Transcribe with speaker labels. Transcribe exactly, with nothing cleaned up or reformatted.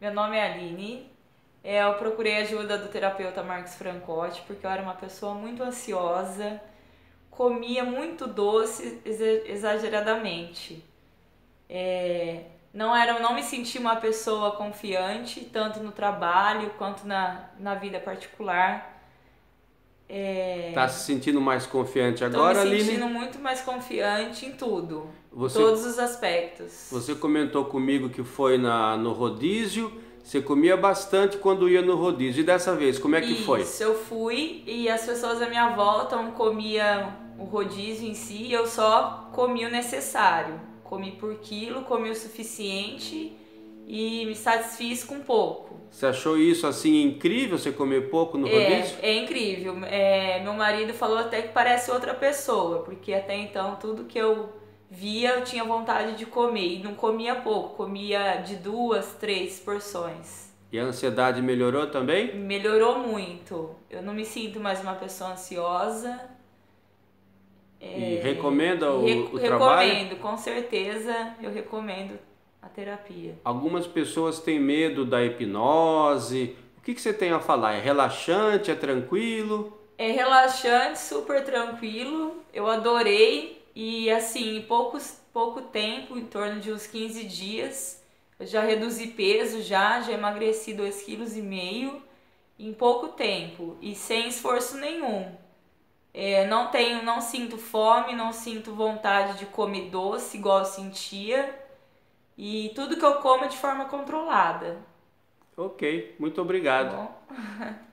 Speaker 1: meu nome é Aline. É, eu procurei a ajuda do terapeuta Marcos Francotti porque eu era uma pessoa muito ansiosa, comia muito doce exa- exageradamente. É, não era, não me sentia uma pessoa confiante, tanto no trabalho quanto na, na vida particular.
Speaker 2: Tá se sentindo mais confiante
Speaker 1: Estou me
Speaker 2: agora,
Speaker 1: sentindo
Speaker 2: Aline?
Speaker 1: muito mais confiante em tudo, em
Speaker 2: Você,
Speaker 1: todos os aspectos.
Speaker 2: você comentou comigo que foi na, no rodízio, você comia bastante quando ia no rodízio. E dessa vez, como é que foi?
Speaker 1: Isso, eu fui e as pessoas à minha volta não comiam o rodízio em si, eu só comi o necessário. Comi por quilo, comi o suficiente e me satisfiz com pouco.
Speaker 2: Você achou isso assim incrível, você comer pouco no rodízio?
Speaker 1: É, é incrível. É, meu marido falou até que parece outra pessoa, porque até então tudo que eu via eu tinha vontade de comer e não comia pouco, comia de duas, três porções.
Speaker 2: E a ansiedade melhorou também?
Speaker 1: Melhorou muito. Eu não me sinto mais uma pessoa ansiosa.
Speaker 2: E
Speaker 1: É,
Speaker 2: recomenda
Speaker 1: e
Speaker 2: o,
Speaker 1: rec-
Speaker 2: o trabalho?
Speaker 1: recomendo, com certeza eu recomendo a terapia.
Speaker 2: Algumas pessoas têm medo da hipnose. O que que você tem a falar? É relaxante? É tranquilo?
Speaker 1: É relaxante, super tranquilo. Eu adorei e assim, em poucos, pouco tempo, em torno de uns quinze dias, eu já reduzi peso já, já emagreci dois vírgula cinco quilos em pouco tempo e sem esforço nenhum. É, não tenho, não sinto fome, não sinto vontade de comer doce igual eu sentia. E tudo que eu como é de forma controlada,
Speaker 2: Ok, muito
Speaker 1: tá
Speaker 2: obrigado.
Speaker 1: bom?